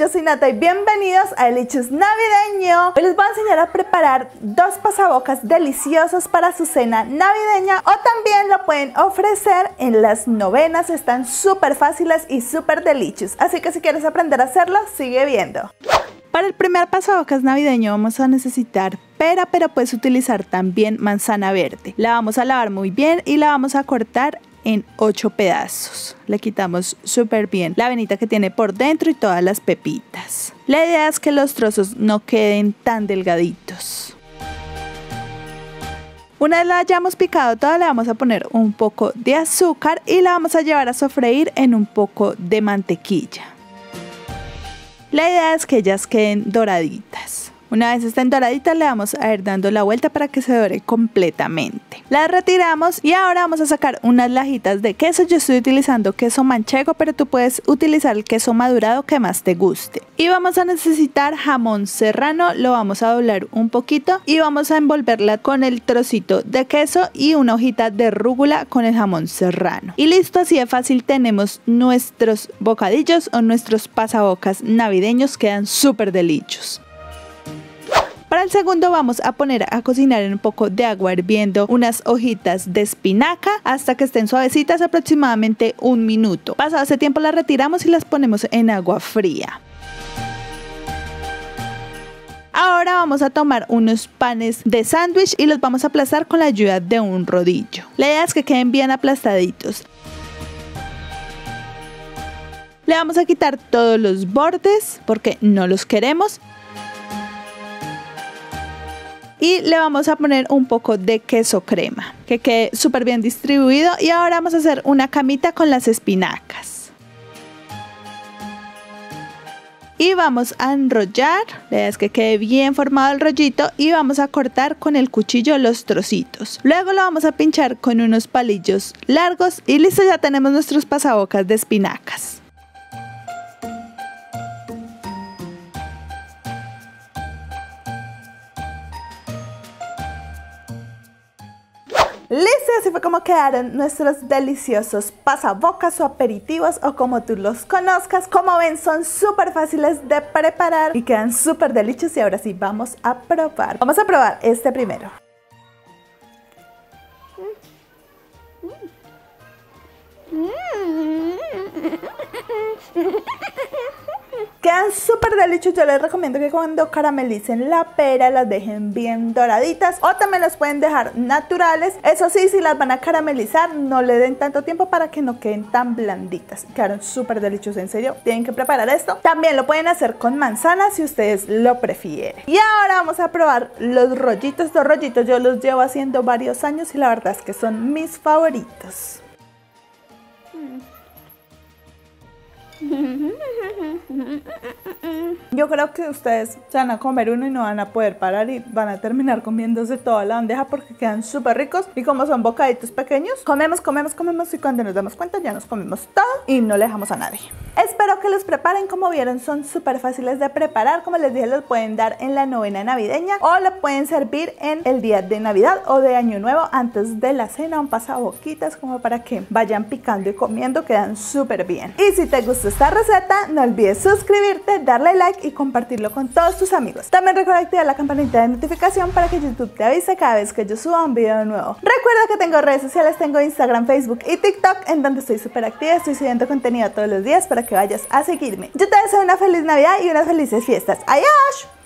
yo soy Nata y bienvenidos a Delichos Navideño. Hoy les voy a enseñar a preparar dos pasabocas deliciosos para su cena navideña, o también lo pueden ofrecer en las novenas. Están súper fáciles y súper delicious, así que si quieres aprender a hacerlo, sigue viendo. Para el primer pasabocas navideño vamos a necesitar pera, pero puedes utilizar también manzana verde. La vamos a lavar muy bien y la vamos a cortar en 8 pedazos. Le quitamos súper bien la venita que tiene por dentro y todas las pepitas. La idea es que los trozos no queden tan delgaditos. Una vez la hayamos picado toda, le vamos a poner un poco de azúcar y la vamos a llevar a sofreír en un poco de mantequilla. La idea es que ellas queden doraditas. Una vez estén doraditas, le vamos a ir dando la vuelta para que se dore completamente. Las retiramos y ahora vamos a sacar unas lajitas de queso. Yo estoy utilizando queso manchego, pero tú puedes utilizar el queso madurado que más te guste. Y vamos a necesitar jamón serrano, lo vamos a doblar un poquito y vamos a envolverla con el trocito de queso y una hojita de rúgula con el jamón serrano. Y listo, así de fácil tenemos nuestros bocadillos o nuestros pasabocas navideños, quedan súper deliciosos. Para el segundo vamos a poner a cocinar en un poco de agua hirviendo unas hojitas de espinaca hasta que estén suavecitas, aproximadamente 1 minuto. Pasado ese tiempo las retiramos y las ponemos en agua fría. Ahora vamos a tomar unos panes de sándwich y los vamos a aplastar con la ayuda de un rodillo. La idea es que queden bien aplastaditos. Le vamos a quitar todos los bordes porque no los queremos. Y le vamos a poner un poco de queso crema, que quede súper bien distribuido. Y ahora vamos a hacer una camita con las espinacas. Y vamos a enrollar, la idea es que quede bien formado el rollito y vamos a cortar con el cuchillo los trocitos. Luego lo vamos a pinchar con unos palillos largos y listo, ya tenemos nuestros pasabocas de espinacas. Listo, así fue como quedaron nuestros deliciosos pasabocas o aperitivos, o como tú los conozcas. Como ven, son súper fáciles de preparar y quedan súper deliciosos. Y ahora sí, vamos a probar. Vamos a probar este primero. Quedan súper deliciosos. Yo les recomiendo que cuando caramelicen la pera las dejen bien doraditas, o también las pueden dejar naturales. Eso sí, si las van a caramelizar, no le den tanto tiempo para que no queden tan blanditas. Quedaron súper deliciosos, en serio, tienen que preparar esto. También lo pueden hacer con manzana si ustedes lo prefieren. Y ahora vamos a probar los rollitos. Estos rollitos yo los llevo haciendo varios años y la verdad es que son mis favoritos. Yo creo que ustedes se van a comer uno y no van a poder parar y van a terminar comiéndose toda la bandeja porque quedan súper ricos. Y como son bocaditos pequeños, comemos y cuando nos damos cuenta ya nos comemos todo y no le dejamos a nadie. Espero que los preparen. Como vieron, son súper fáciles de preparar. Como les dije, los pueden dar en la novena navideña o lo pueden servir en el día de Navidad o de Año Nuevo antes de la cena. Un pasaboquitas como para que vayan picando y comiendo, quedan súper bien. Y si te gustó esta receta, no olvides suscribirte, darle like y compartirlo con todos tus amigos. También recuerda activar la campanita de notificación para que YouTube te avise cada vez que yo suba un video nuevo. Recuerda que tengo redes sociales, tengo Instagram, Facebook y TikTok, en donde estoy súper activa, estoy subiendo contenido todos los días para que vayas a seguirme. Yo te deseo una feliz Navidad y unas felices fiestas. ¡Adiós!